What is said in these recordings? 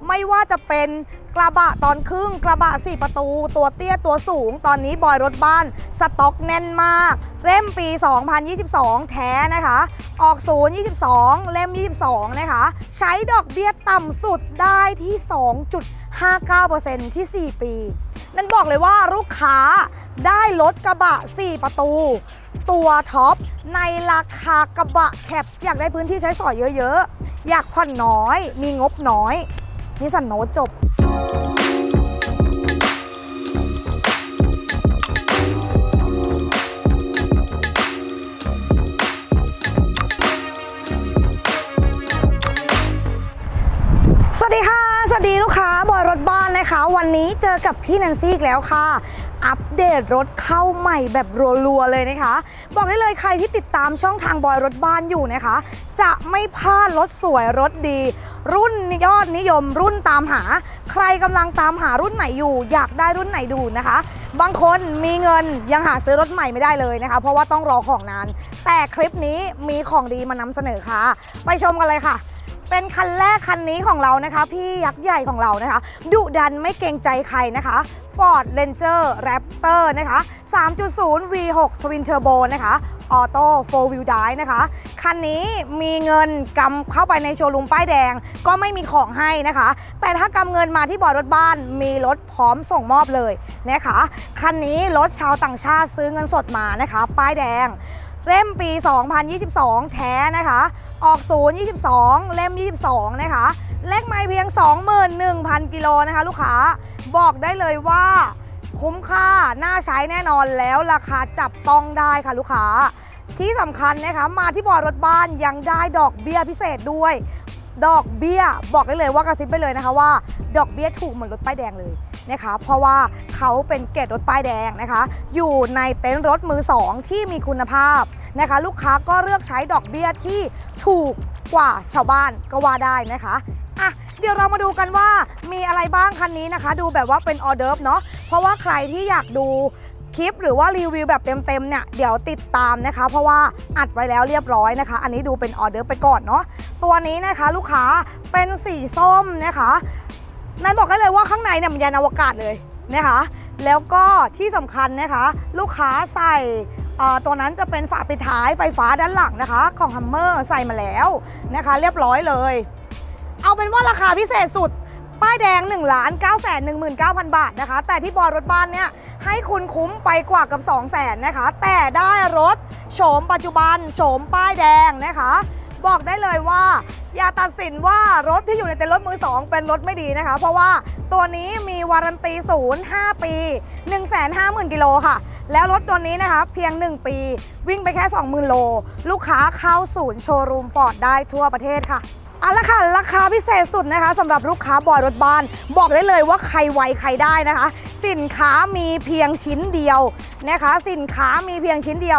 ไม่ว่าจะเป็นกระบะตอนครึ่งกระบะ4ประตูตัวเตี้ยตัวสูงตอนนี้บอยรถบ้านสต็อกแน่นมากเล่มปี 2022 แท้นะคะออกศูนย์22เล่ม22นะคะใช้ดอกเบี้ยต่ำสุดได้ที่ 2.59% ที่ 4 ปีนั่นบอกเลยว่าลูกค้าได้รถกระบะ4ประตูตัวท็อปในราคากระบะแคปอยากได้พื้นที่ใช้สอยเยอะๆอยากผ่อนน้อยมีงบน้อยนิสสันโนตจบสวัสดีค่ะสวัสดีลูกค้าบอยรถบ้านนะคะวันนี้เจอกับพี่แนนซี่อีกแล้วค่ะอัปเดตรถเข้าใหม่แบบรัวๆเลยนะคะบอกได้เลยใครที่ติดตามช่องทางบอยรถบ้านอยู่นะคะจะไม่พลาดรถสวยรถดีรุ่นยอดนิยมรุ่นตามหาใครกำลังตามหารุ่นไหนอยู่อยากได้รุ่นไหนดูนะคะบางคนมีเงินยังหาซื้อรถใหม่ไม่ได้เลยนะคะเพราะว่าต้องรอของนานแต่คลิปนี้มีของดีมานำเสนอค่ะไปชมกันเลยค่ะเป็นคันแรกคันนี้ของเรานะคะพี่ยักษ์ใหญ่ของเรานะคะดุดันไม่เกรงใจใครนะคะ Ford Ranger Raptor นะคะ 3.0 V6 Twin Turbo นะคะออโต้4 Wheel Drive นะคะคันนี้มีเงินกำเข้าไปในโชว์รูมป้ายแดงก็ไม่มีของให้นะคะแต่ถ้ากำเงินมาที่บอยรถบ้านมีรถพร้อมส่งมอบเลยนะคะคันนี้รถชาวต่างชาติซื้อเงินสดมานะคะป้ายแดงเล่มปี 2022 แท้นะคะออกศูนย์22เล่ม22นะคะเลขไมล์เพียง 21,000 กิโลนะคะลูกค้าบอกได้เลยว่าคุ้มค่าน่าใช้แน่นอนแล้วราคาจับต้องได้ค่ะลูกค้าที่สำคัญนะคะมาที่บอยรถบ้านยังได้ดอกเบี้ยพิเศษด้วยดอกเบี้ยบอกได้เลยว่ากระซิบไปเลยนะคะว่าดอกเบี้ยถูกเหมือนรถป้ายแดงเลยนะคะเพราะว่าเขาเป็นเกรดรถป้ายแดงนะคะอยู่ในเต็นท์รถมือสองที่มีคุณภาพนะคะลูกค้าก็เลือกใช้ดอกเบี้ยที่ถูกกว่าชาวบ้านก็ว่าได้นะคะอ่ะเดี๋ยวเรามาดูกันว่ามีอะไรบ้างคันนี้นะคะดูแบบว่าเป็นออเดิร์ฟเนาะเพราะว่าใครที่อยากดูคลิปหรือว่ารีวิวแบบเต็มๆเนี่ยเดี๋ยวติดตามนะคะเพราะว่าอัดไว้แล้วเรียบร้อยนะคะอันนี้ดูเป็นออเดิร์ฟไปก่อนเนาะตัวนี้นะคะลูกค้าเป็นสีส้มนะคะนายบอกได้เลยว่าข้างในเนี่ยมันยานอวกาศเลยนะคะแล้วก็ที่สำคัญนะคะลูกค้าใส่ตัวนั้นจะเป็นฝาปิดท้ายไฟฟ้าด้านหลังนะคะของฮัมเมอร์ใส่มาแล้วนะคะเรียบร้อยเลยเอาเป็นว่าราคาพิเศษสุดป้ายแดง 1,919,000 บาทนะคะแต่ที่บอยรถบ้านเนี่ยให้คุณคุ้มไปกว่ากับ 200,000 นะคะแต่ได้รถโฉมปัจจุบันโฉมป้ายแดงนะคะบอกได้เลยว่าอย่าตัดสินว่ารถที่อยู่ในเต็นท์รถมือสองเป็นรถไม่ดีนะคะเพราะว่าตัวนี้มีวารันตีศูนย์5 ปี 150,000 กิโลค่ะแล้วรถตัวนี้นะคะเพียง1 ปีวิ่งไปแค่ 20,000 โลลูกค้าเข้าศูนย์โชว์รูมฟอร์ดได้ทั่วประเทศค่ะเอาละค่ะราคาพิเศษสุดนะคะสำหรับลูกค้าบอยรถบ้านบอกได้เลยว่าใครไวใครได้นะคะสินค้ามีเพียงชิ้นเดียวนะคะสินค้ามีเพียงชิ้นเดียว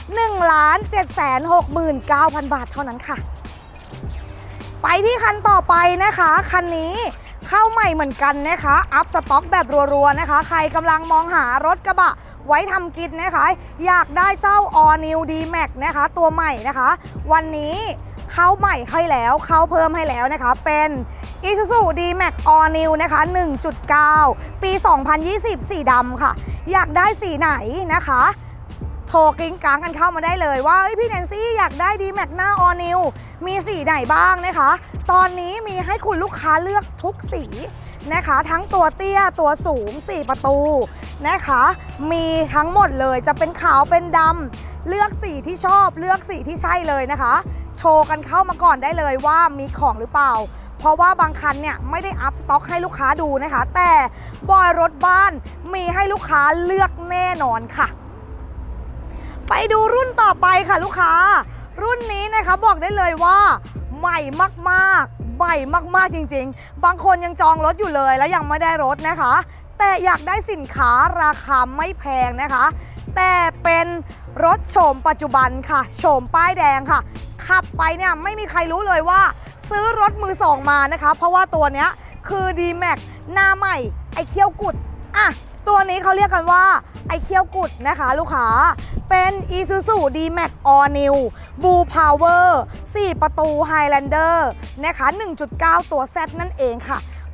1,769,000 บาทเท่านั้นค่ะไปที่คันต่อไปนะคะคันนี้เข้าใหม่เหมือนกันนะคะอัพสต็อกแบบรัวๆนะคะใครกำลังมองหารถกระบะไว้ทำกินนะคะอยากได้เจ้า All New D-Max นะคะตัวใหม่นะคะวันนี้เข้าใหม่ให้แล้วเข้าเพิ่มให้แล้วนะคะเป็น Isuzu D-Max All New นะคะ 1.9 ปี 2020 สีดำค่ะอยากได้สีไหนนะคะโทรกริ้งกลางกันเข้ามาได้เลยว่าพี่แนนซี่อยากได้ D-Max หน้า All New มีสีไหนบ้างนะคะตอนนี้มีให้คุณลูกค้าเลือกทุกสีนะคะทั้งตัวเตี้ยตัวสูง4ประตูนะคะมีทั้งหมดเลยจะเป็นขาวเป็นดำเลือกสีที่ชอบเลือกสีที่ใช่เลยนะคะโทรกันเข้ามาก่อนได้เลยว่ามีของหรือเปล่าเพราะว่าบางคันเนี่ยไม่ได้อัพสต็อกให้ลูกค้าดูนะคะแต่บอยรถบ้านมีให้ลูกค้าเลือกแน่นอนค่ะไปดูรุ่นต่อไปค่ะลูกค้ารุ่นนี้นะคะบอกได้เลยว่าใหม่มากๆใหม่มากๆจริงๆบางคนยังจองรถอยู่เลยแล้วยังไม่ได้รถนะคะแต่อยากได้สินค้าราคาไม่แพงนะคะแต่เป็นรถโฉมปัจจุบันค่ะโฉมป้ายแดงค่ะขับไปเนี่ยไม่มีใครรู้เลยว่าซื้อรถมือสองมานะคะเพราะว่าตัวเนี้ยคือ D-Max หน้าใหม่ไอเขี้ยวกุดอ่ะตัวนี้เขาเรียกกันว่าไอเขี้ยวกุดนะคะลูกค้าเป็น Isuzu D-Max All New Blue Power 4 ประตู Highlander นะคะ 1.9 ตัว Z นั่นเองค่ะ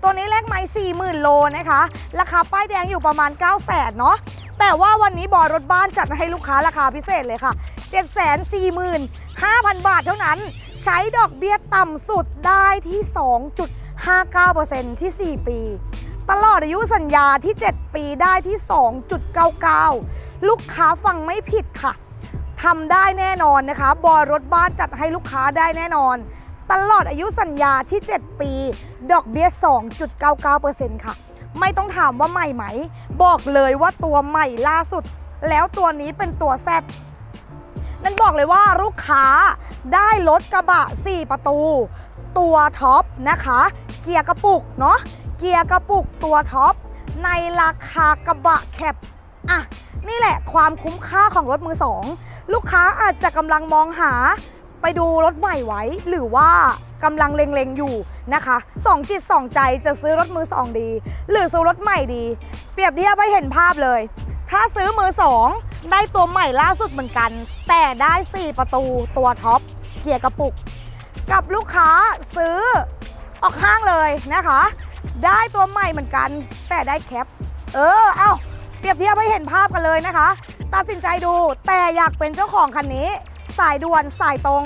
ตัวนี้เลขไม้40,000 โลนะคะราคาป้ายแดงอยู่ประมาณ 900,000 เนาะแต่ว่าวันนี้บอยรถบ้านจัดให้ลูกค้าราคาพิเศษเลยค่ะ 745,000 บาทเท่านั้นใช้ดอกเบี้ยต่ำสุดได้ที่ 2.59% ที่ 4 ปีตลอดอายุสัญญาที่ 7 ปีได้ที่ 2.99 ลูกค้าฟังไม่ผิดค่ะทำได้แน่นอนนะคะบอยรถบ้านจัดให้ลูกค้าได้แน่นอนตลอดอายุสัญญาที่ 7 ปีดอกเบี้ย 2.99% ค่ะไม่ต้องถามว่าใหม่ไหมบอกเลยว่าตัวใหม่ล่าสุดแล้วตัวนี้เป็นตัวแซดนั่นบอกเลยว่าลูกค้าได้รถกระบะ4 ประตูตัวท็อปนะคะเกียร์กระปุกเนาะเกียร์กระปุกตัวท็อปในราคากระบะแคปอ่ะนี่แหละความคุ้มค่าของรถมือสองลูกค้าอาจจะกำลังมองหาไปดูรถใหม่ไว้หรือว่ากำลังเล็งๆอยู่นะคะ2 จิต 2 ใจจะซื้อรถมือสองดีหรือซื้อรถใหม่ดีเปรียบเทียบให้เห็นภาพเลยถ้าซื้อมือสองได้ตัวใหม่ล่าสุดเหมือนกันแต่ได้4 ประตูตัวท็อปเกียร์กระปุกกับลูกค้าซื้อออกห้างเลยนะคะได้ตัวใหม่เหมือนกันแต่ได้แคปเอาเปรียบเทียบให้เห็นภาพกันเลยนะคะตัดสินใจดูแต่อยากเป็นเจ้าของคันนี้สายด่วนสายตรง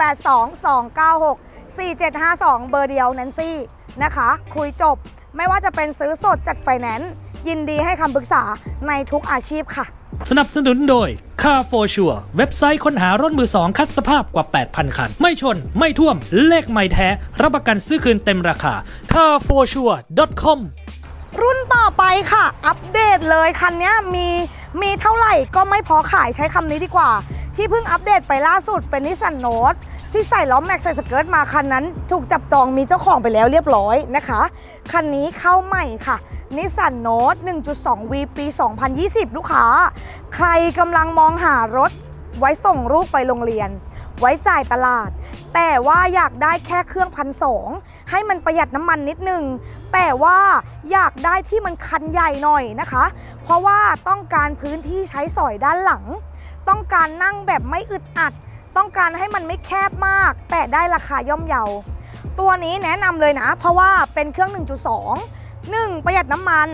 0822964752เบอร์เดียวแนนซี่นะคะคุยจบไม่ว่าจะเป็นซื้อสดจัดไฟแนนซ์ยินดีให้คำปรึกษาในทุกอาชีพค่ะสนับสนุนโดย Car for Sure เว็บไซต์ค้นหารถมือสองคัดสภาพกว่า 8,000 คันไม่ชนไม่ท่วมเลขไม่แท้รับประกันซื้อคืนเต็มราคา carforsure.com รุ่นต่อไปค่ะอัปเดตเลยคันนี้มีเท่าไหร่ก็ไม่พอขายใช้คำนี้ดีกว่าที่เพิ่งอัปเดตไปล่าสุดเป็นนิสสันโนตที่ใส่ล้อแม็กใส่สเกิร์ตมาคันนั้นถูกจับจองมีเจ้าของไปแล้วเรียบร้อยนะคะคันนี้เข้าใหม่ค่ะนิสสันโนต 1.2V ปี 2020 ลูกค้าใครกำลังมองหารถไว้ส่งลูกไปโรงเรียนไว้จ่ายตลาดแต่ว่าอยากได้แค่เครื่อง1,200ให้มันประหยัดน้ำมันนิดนึงแต่ว่าอยากได้ที่มันคันใหญ่หน่อยนะคะเพราะว่าต้องการพื้นที่ใช้สอยด้านหลังต้องการนั่งแบบไม่อึดอัดต้องการให้มันไม่แคบมากแต่ได้ราคาย่อมเยาตัวนี้แนะนำเลยนะเพราะว่าเป็นเครื่อง 1.2 ประหยัดน้ำมัน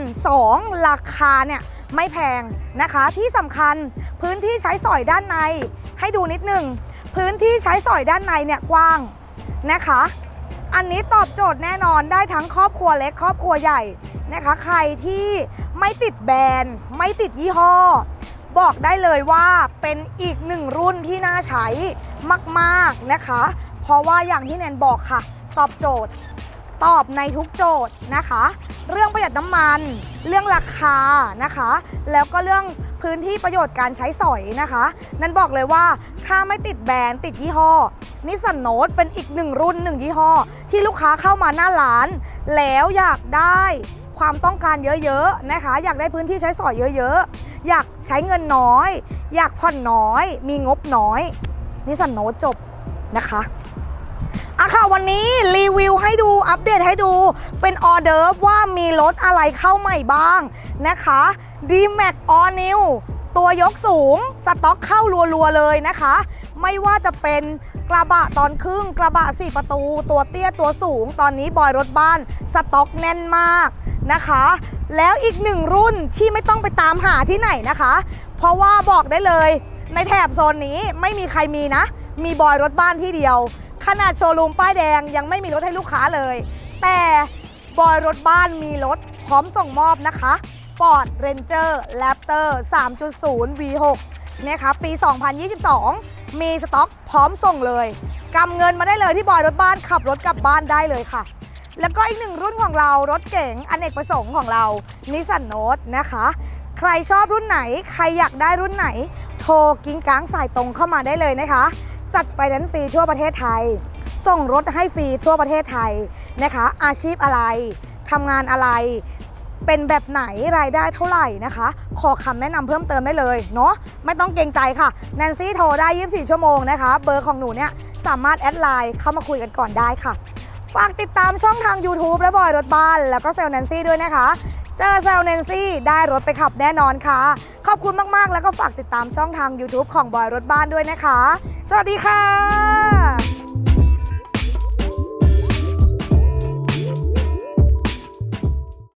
2 ราคาเนี่ยไม่แพงนะคะที่สำคัญพื้นที่ใช้สอยด้านในให้ดูนิดนึงพื้นที่ใช้สอยด้านในเนี่ยกว้างนะคะอันนี้ตอบโจทย์แน่นอนได้ทั้งครอบครัวเล็กครอบครัวใหญ่นะคะใครที่ไม่ติดแบรนด์ไม่ติดยี่ห้อบอกได้เลยว่าเป็นอีกหนึ่งรุ่นที่น่าใช้มากๆนะคะเพราะว่าอย่างที่แนนบอกค่ะตอบโจทย์ตอบในทุกโจทย์นะคะเรื่องประหยัดน้ำมันเรื่องราคานะคะแล้วก็เรื่องพื้นที่ประโยชน์การใช้สอยนะคะนั่นบอกเลยว่าถ้าไม่ติดแบรนด์ติดยี่ห้อนิสสันโนตเป็นอีกหนึ่งรุ่นหนึ่งยี่ห้อที่ลูกค้าเข้ามาหน้าร้านแล้วอยากได้ความต้องการเยอะๆนะคะอยากได้พื้นที่ใช้สอยเยอะๆอยากใช้เงินน้อยอยากผ่อนน้อยมีงบน้อยนิสสันโนตจบนะคะค่ะวันนี้รีวิวให้ดูอัปเดตให้ดูเป็นออเดอร์ว่ามีรถอะไรเข้าใหม่บ้างนะคะ D-Max All New ตัวยกสูงสต็อกเข้ารัวๆเลยนะคะไม่ว่าจะเป็นกระบะตอนครึ่งกระบะ4 ประตูตัวเตี้ยตัวสูงตอนนี้บอยรถบ้านสต็อกแน่นมากนะคะแล้วอีกหนึ่งรุ่นที่ไม่ต้องไปตามหาที่ไหนนะคะเพราะว่าบอกได้เลยในแถบโซนนี้ไม่มีใครมีนะมีบอยรถบ้านที่เดียวขนาดโชว์รูมป้ายแดงยังไม่มีรถให้ลูกค้าเลยแต่บอยรถบ้านมีรถพร้อมส่งมอบนะคะ Ford Ranger Raptor 3.0 V6 นะคะปี 2022 มีสต็อกพร้อมส่งเลยกำเงินมาได้เลยที่บอยรถบ้านขับรถกลับบ้านได้เลยค่ะแล้วก็อีกหนึ่งรุ่นของเรารถเก๋งอเนกประสงค์ของเรานิสสันโนตนะคะใครชอบรุ่นไหนใครอยากได้รุ่นไหนโทรกิ้งก้างสายตรงเข้ามาได้เลยนะคะจัดไฟแนนซ์ฟรีทั่วประเทศไทยส่งรถให้ฟรีทั่วประเทศไทยนะคะอาชีพอะไรทำงานอะไรเป็นแบบไหนรายได้เท่าไหร่นะคะขอคำแนะนำเพิ่มเติมได้เลยเนาะไม่ต้องเกรงใจค่ะแนนซี่โทรได้24 ชั่วโมงนะคะเบอร์ของหนูเนี่ยสามารถแอดไลน์เข้ามาคุยกันก่อนได้ค่ะฝากติดตามช่องทาง YouTube และบอยรถบ้านแล้วก็เซลล์แนนซี่ด้วยนะคะเจอเซลล์แนนซี่ได้รถไปขับแน่นอนค่ะขอบคุณมากๆแล้วก็ฝากติดตามช่องทาง YouTube ของบอยรถบ้านด้วยนะคะสวัสดีค่ะ